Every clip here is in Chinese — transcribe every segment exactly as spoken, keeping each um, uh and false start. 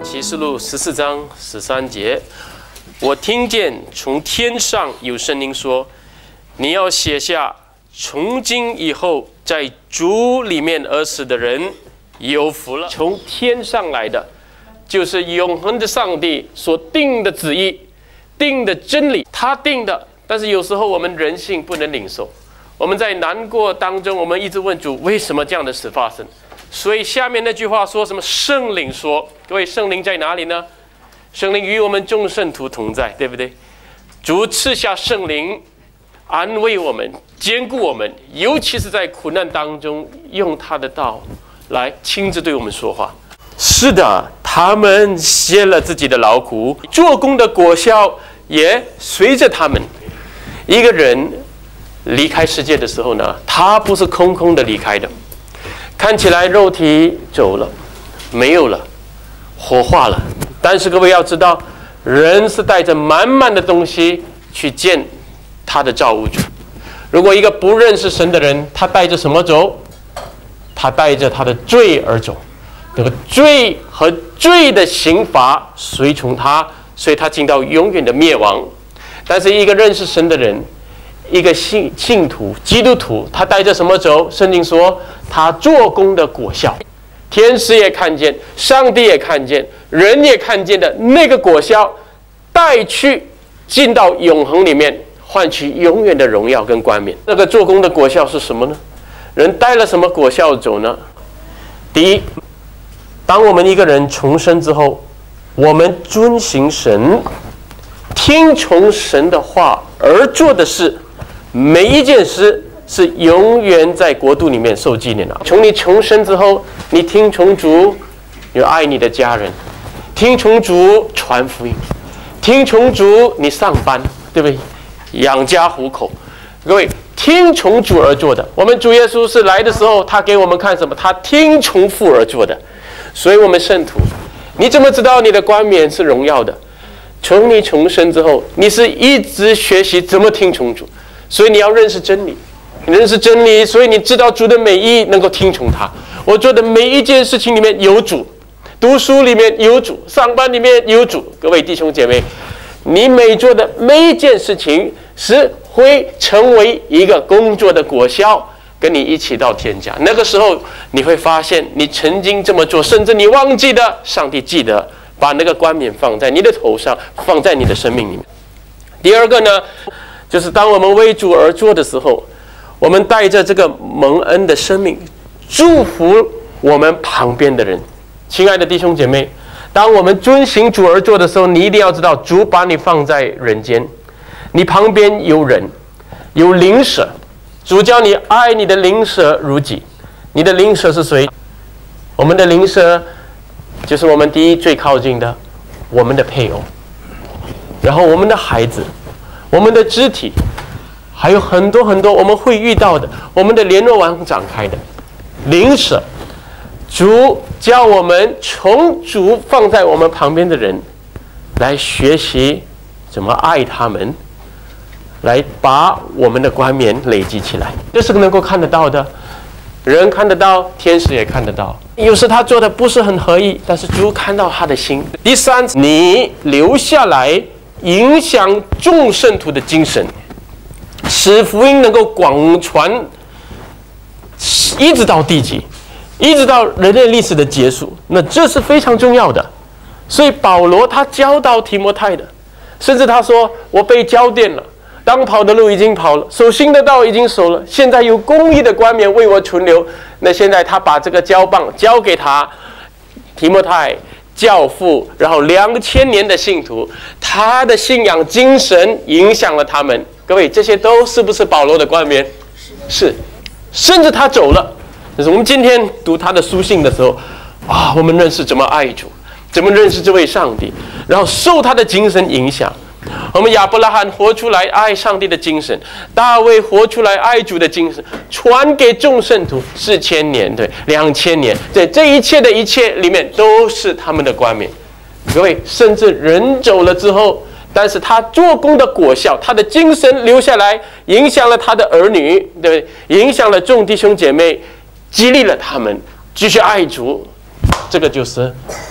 启示录十四章十三节，我听见从天上有声音说：“你要写下，从今以后，在主里面而死的人有福了。”从天上来的，就是永恒的上帝所定的旨意、定的真理，他定的。但是有时候我们人性不能领受，我们在难过当中，我们一直问主：为什么这样的事发生？所以下面那句话说什么？圣灵说，各位，圣灵在哪里呢？圣灵与我们众圣徒同在，对不对？主赐下圣灵，安慰我们，坚固我们，尤其是在苦难当中，用他的道来亲自对我们说话。是的，他们歇了自己的劳苦，做工的果效也随着他们。一个人离开世界的时候呢，他不是空空的离开的。看起来肉体走了，没有了，火化了。但是各位要知道，人是带着满满的东西去见他的造物主。如果一个不认识神的人，他带着什么走？他带着他的罪而走。那个罪和罪的刑罚随从他，所以他进到永远的灭亡。但是一个认识神的人，一个信信徒基督徒，他带着什么走？圣经说他做工的果效，天使也看见，上帝也看见，人也看见的那个果效，带去进到永恒里面，换取永远的荣耀跟冠冕。那个做工的果效是什么呢？人带了什么果效走呢？第一，当我们一个人重生之后，我们遵行神，听从神的话而做的事，每一件事是永远在国度里面受纪念的。从你重生之后，你听从主，你爱你的家人；听从主传福音；听从主你上班，对不对？养家糊口。各位，听从主而做的。我们主耶稣是来的时候，他给我们看什么？他听从父而做的。所以我们圣徒，你怎么知道你的冠冕是荣耀的？从你重生之后，你是一直学习怎么听从主。所以你要认识真理，你认识真理，所以你知道主的美意，能够听从他。我做的每一件事情里面有主，读书里面有主，上班里面有主。各位弟兄姐妹，你每做的每一件事情是会成为一个工作的果效，跟你一起到天家。那个时候你会发现，你曾经这么做，甚至你忘记的，上帝记得把那个冠冕放在你的头上，放在你的生命里面。第二个呢，就是当我们为主而做的时候，我们带着这个蒙恩的生命，祝福我们旁边的人。亲爱的弟兄姐妹，当我们遵行主而做的时候，你一定要知道，主把你放在人间，你旁边有人，有邻舍。主叫你爱你的邻舍如己。你的邻舍是谁？我们的邻舍就是我们第一最靠近的，我们的配偶，然后我们的孩子，我们的肢体，还有很多很多我们会遇到的，我们的联络网展开的邻舍。主叫我们从主放在我们旁边的人来学习怎么爱他们，来把我们的冠冕累积起来。这是能够看得到的，人看得到，天使也看得到。有时他做的不是很合意，但是主看到他的心。第三，你留下来影响众圣徒的精神，使福音能够广传，一直到地极，一直到人类历史的结束。那这是非常重要的。所以保罗他教导提摩太的，甚至他说：“我被交奠了，当跑的路已经跑了，守新的道已经守了，现在有公义的冠冕为我存留。”那现在他把这个交棒交给他，提摩太教父，然后两千年的信徒，他的信仰精神影响了他们。各位，这些都是不是保罗的冠冕？是，甚至他走了。但是我们今天读他的书信的时候，啊，我们认识怎么爱主，怎么认识这位上帝，然后受他的精神影响。我们亚伯拉罕活出来爱上帝的精神，大卫活出来爱主的精神，传给众圣徒四千年，对，两千年，对，这一切的一切里面都是他们的冠冕。各位，甚至人走了之后，但是他做工的果效，他的精神留下来，影响了他的儿女，对，影响了众弟兄姐妹，激励了他们继续爱主。这个就是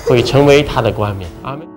会成为他的冠冕。阿门。